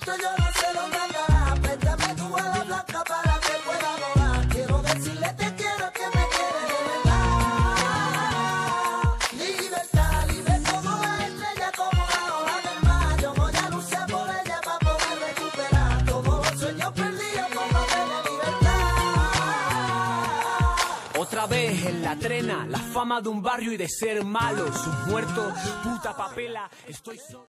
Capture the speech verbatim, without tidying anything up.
esto yo no sé dónde andará. Préstame tu ala blanca para que pueda volar. Quiero decirle te quiero que me quieres de verdad. Libertad, libre como la estrella, como la ola del mar. Yo voy a luchar por ella para poder recuperar todos los sueños perdidos por no tener libertad. Otra vez en la trena, la fama de un barrio y de ser malo. Sus muertos, puta papela, estoy solo.